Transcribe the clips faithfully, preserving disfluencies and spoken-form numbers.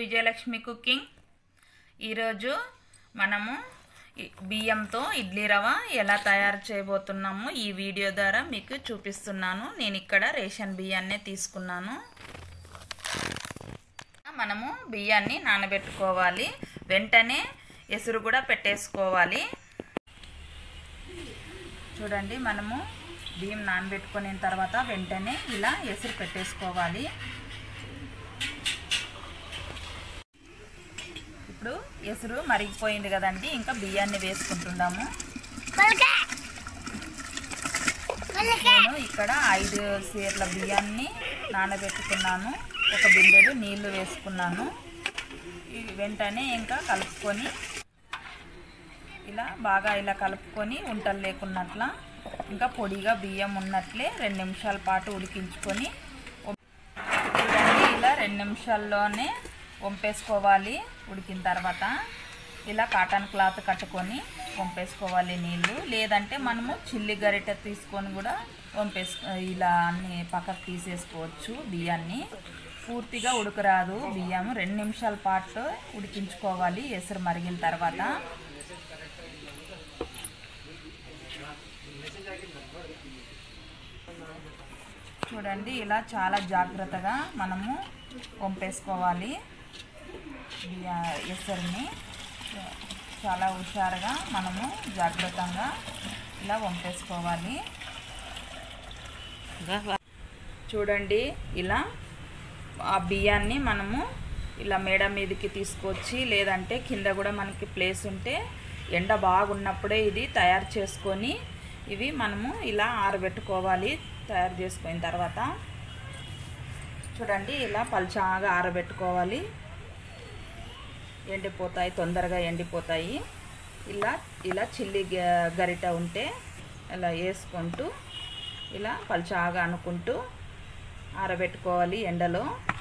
Vijayalakshmi cooking. ఈరోజు మనము బియ్యంతో ఇడ్లీ రవ్వ ఎలా తయారు చేయబోతున్నామో ఈ వీడియో ద్వారా మీకు చూపిస్తున్నాను. నేను ఇక్కడ రేషన్ బియ్యాన్నే తీసుకున్నాను. మనము బియ్యాన్ని నానబెట్టుకోవాలి. వెంటనే ఎసురు కూడా పెట్టేసుకోవాలి. చూడండి, మనము బియ్యం నానబెట్టుకున్న తర్వాత వెంటనే ఇలా ఎసురు పెట్టేసుకోవాలి. ఇప్పుడు ఎసురు మరిగిపోయింది కదండి, ఇంకా బియ్యాన్ని వేసుకుంటున్నాము. నేను ఇక్కడ ఐదు సేర్ల బియ్యాన్ని నానబెట్టుకున్నాను. ఒక బిందెడు నీళ్లు వేసుకున్నాను. వెంటనే ఇంకా కలుపుకొని ఇలా బాగా ఇలా కలుపుకొని ఉంటలు లేకున్నట్ల ఇంకా పొడిగా బియ్యం ఉన్నట్లే రెండు నిమిషాల పాటు ఉడికించుకొని చూడండి, ఇలా రెండు నిమిషాల్లోనే వంపేసుకోవాలి. ఉడికిన తర్వాత ఇలా కాటన్ క్లాత్ కట్టుకొని వంపేసుకోవాలి నీళ్ళు. లేదంటే మనము చిల్లి గరిటె తీసుకొని కూడా వంపేసుకో ఇలా అన్ని పక్కకు తీసేసుకోవచ్చు. బియ్యాన్ని పూర్తిగా ఉడకరాదు. బియ్యం రెండు నిమిషాల పాటు ఉడికించుకోవాలి ఎసురు మరిగిన తర్వాత. చూడండి, ఇలా చాలా జాగ్రత్తగా మనము వంపేసుకోవాలి. ఎసరుని చాలా హుషారుగా మనము జాగ్రత్తగా ఇలా వంపేసుకోవాలి. చూడండి, ఇలా ఆ బియ్యాన్ని మనము ఇలా మేడ మీదకి తీసుకొచ్చి లేదంటే కింద కూడా మనకి ప్లేస్ ఉంటే ఎండ బాగున్నప్పుడే ఇది తయారు చేసుకొని ఇవి మనము ఇలా ఆరబెట్టుకోవాలి. తయారు చేసుకున్న తర్వాత చూడండి, ఇలా పల్చగా ఆరబెట్టుకోవాలి. ఎండిపోతాయి, తొందరగా ఎండిపోతాయి. ఇలా ఇలా చిల్లి గరిట ఉంటే ఇలా వేసుకుంటూ ఇలా పల్చగా అనుకుంటూ ఆరబెట్టుకోవాలి ఎండలో.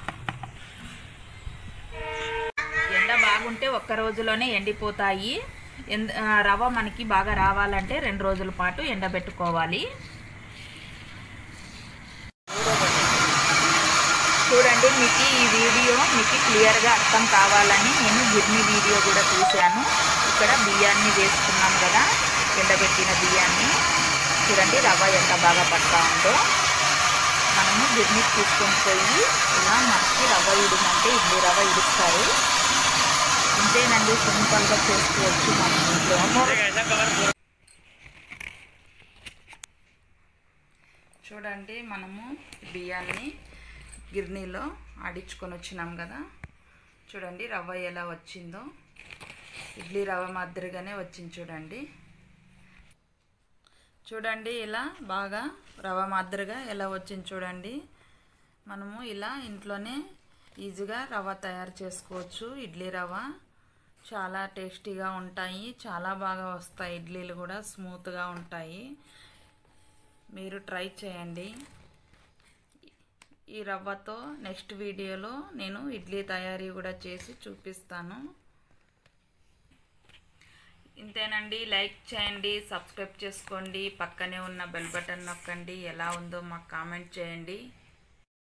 ఎండ బాగుంటే ఒక్క రోజులోనే ఎండిపోతాయి. రవ్వ మనకి బాగా రావాలంటే రెండు రోజుల పాటు ఎండబెట్టుకోవాలి. చూడండి, మీకు ఈ వీడియో మీకు క్లియర్గా అర్థం కావాలని నేను గిర్ని వీడియో కూడా తీశాను. ఇక్కడ బియ్యాన్ని వేసుకున్నాం కదా, ఎండబెట్టిన బియ్యాన్ని. చూడండి, రవ్వ ఎంత బాగా పడతా ఉందో. మనము గిర్నీకి తీసుకొని పోయి ఇలా మనకి రవ్వ ఇడమంటే ఇడ్లీ రవ్వ ఇడుస్తారు. ఇంతేనండి, సింపుల్గా చేసుకోవచ్చు మన ఇంట్లో. చూడండి, మనము బియ్యాన్ని గిర్నీలో ఆడించుకొని వచ్చినాం కదా. చూడండి రవ్వ ఎలా వచ్చిందో, ఇడ్లీ రవ్వ మాదిరిగానే వచ్చింది. చూడండి చూడండి ఇలా బాగా రవ్వ మాదిరిగా ఎలా వచ్చింది. చూడండి, మనము ఇలా ఇంట్లోనే ఈజీగా రవ్వ తయారు చేసుకోవచ్చు. ఇడ్లీ రవ్వ చాలా టేస్టీగా ఉంటాయి, చాలా బాగా వస్తాయి. ఇడ్లీలు కూడా స్మూత్గా ఉంటాయి. మీరు ట్రై చేయండి. ఈ రవ్వతో నెక్స్ట్ వీడియోలో నేను ఇడ్లీ తయారీ కూడా చేసి చూపిస్తాను. ఇంతేనండి, లైక్ చేయండి, సబ్స్క్రైబ్ చేసుకోండి, పక్కనే ఉన్న బెల్ బటన్ నొక్కండి. ఎలా ఉందో మాకు కామెంట్ చేయండి.